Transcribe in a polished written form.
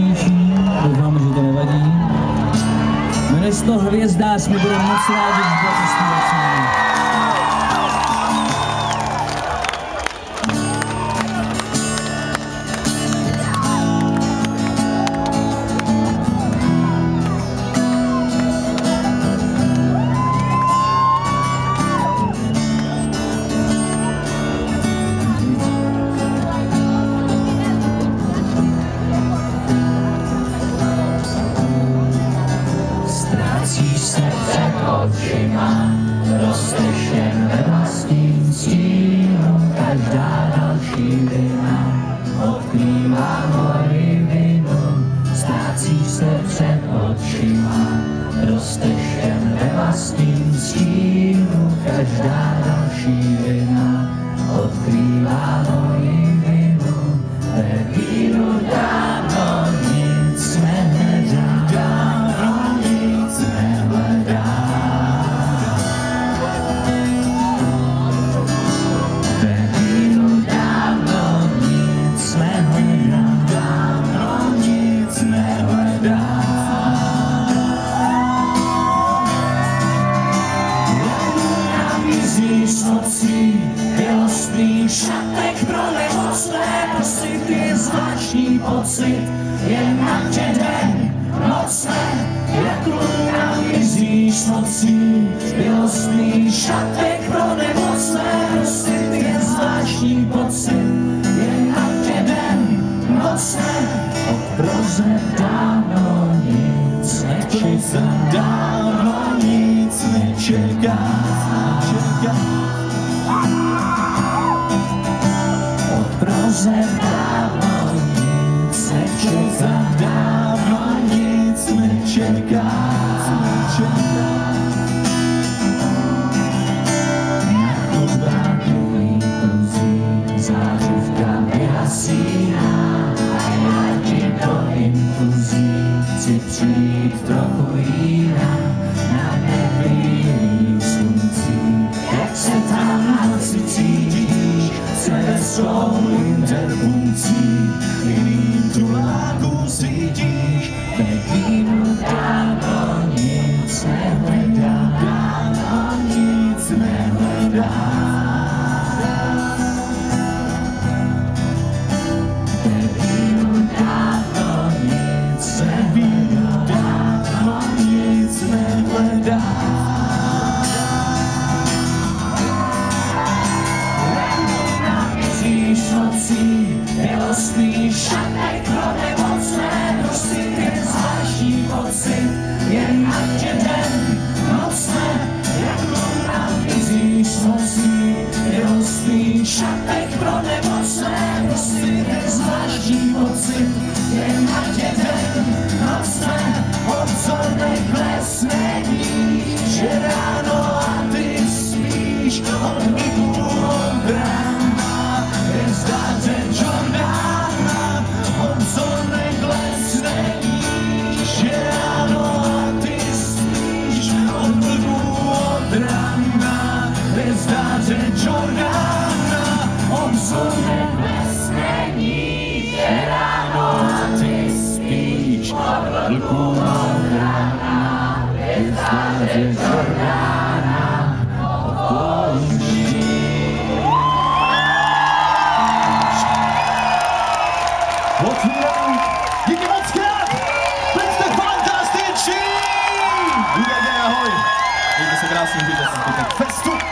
nejsmutnější, doufám, že to nevadí. Jmenuje se to Hvězdář, my budeme moc rádi, že budete zpívat s námi. Očima rosteš jen ve vlastním stínu, každá další vina odkrývá moji vinu. Ztrácíš se před očima, rosteš jen ve vlastním stínu, každá další vina odkrývá moji vinu. Ve víru dávno nic nehledám, dávno nic nehledám. Šatek pro nemocné, pocit je zvláštní pocit, jen na tě den mocné, jak luna mizíš nocí. Milostný šatek pro nemocné, pocit je zvláštní pocit, jen na tě den mocné. Od proze dávno nic nečeká, dávno nic nečeká. Dávno nic nečeká, dávno nic nečeká. Na chodbách dlouhý pruzí, zářivka vyhasíná, a já ti do infuzí chci přijít trochu jiná. Na nebylých sluncích, jak se tam na noci cítíš, se svou interpuncí, jiným tulákům svítíš. Ve vínu dávno nic nehledám, dávno nic nehledám. Ve vínu dávno nic nehledám, dávno nic nehledám. Milostný šatek pro nemocné, pocit je zvláštní pocit, jen na tě den mocné, jak luna mizíš nocí. Milostný šatek pro nemocné, pocit je zvláštní pocit, jen na tě den mocné. Obzornej klesne níž, že ráno a ty spíš, od mýku od rána, hvězdáře Jordána. Obzornej klesne níž, že ráno a ty spíš, od mýku od rána, hvězdáře Jordána. Obzornej klesne níž, že ráno a ty spíš, od mýku od rána, hvězdáře Jordána. Díky moc krát! Byli jste fantastiční! Ahoj! Mějte se krásně, užijte si zbytek festu!